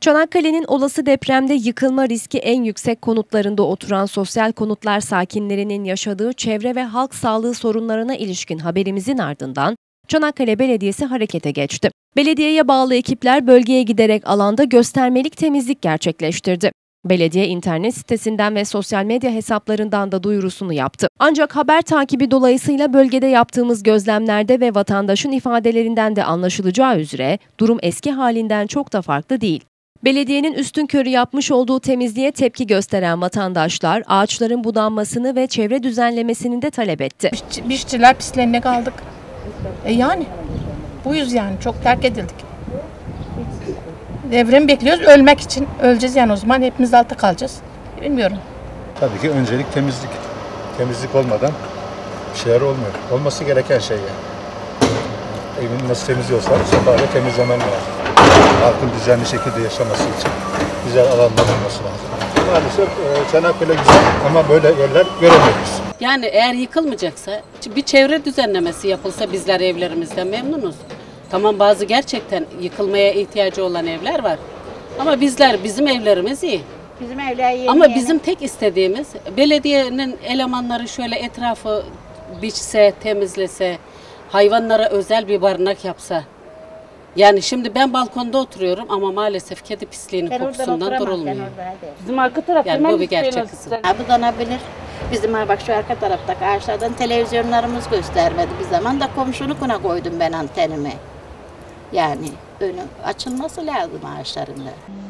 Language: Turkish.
Çanakkale'nin olası depremde yıkılma riski en yüksek konutlarında oturan sosyal konutlar sakinlerinin yaşadığı çevre ve halk sağlığı sorunlarına ilişkin haberimizin ardından Çanakkale Belediyesi harekete geçti. Belediyeye bağlı ekipler bölgeye giderek alanda göstermelik temizlik gerçekleştirdi. Belediye internet sitesinden ve sosyal medya hesaplarından da duyurusunu yaptı. Ancak haber takibi dolayısıyla bölgede yaptığımız gözlemlerde ve vatandaşın ifadelerinden de anlaşılacağı üzere durum eski halinden çok da farklı değil. Belediyenin üstünkörü yapmış olduğu temizliğe tepki gösteren vatandaşlar ağaçların budanmasını ve çevre düzenlemesini de talep etti. İşçiler pislerine kaldık. Yani buyuz yani çok terk edildik. Devremi bekliyoruz ölmek için. Öleceğiz yani o zaman hepimiz altta kalacağız. Bilmiyorum. Tabii ki öncelik temizlik. Temizlik olmadan bir şeyler olmuyor. Olması gereken şey yani. Evini nasıl temizliyorsan sokağı da temizlemen lazım. Halkın düzenli şekilde yaşaması için güzel alanlar olması lazım. Maalesef Çanakkale güzel ama böyle yerler göremiyoruz. Yani eğer yıkılmayacaksa bir çevre düzenlemesi yapılsa bizler evlerimizden memnunuz. Tamam bazı gerçekten yıkılmaya ihtiyacı olan evler var. Ama bizim evlerimiz iyi. Bizim evler yeni. Ama bizim tek istediğimiz belediyenin elemanları şöyle etrafı biçse, temizlese, hayvanlara özel bir barınak yapsa. Yani şimdi ben balkonda oturuyorum ama maalesef kedi pisliğinin kokusundan durulmuyor. Bizim arka tarafta yani bu bir gerçek kızım. Budanabilir. Bizim bak şu arka taraftaki ağaçlardan televizyonlarımız göstermedi bir zaman da komşulukuna koydum ben antenimi. Yani önü açılması lazım ağaçlarında.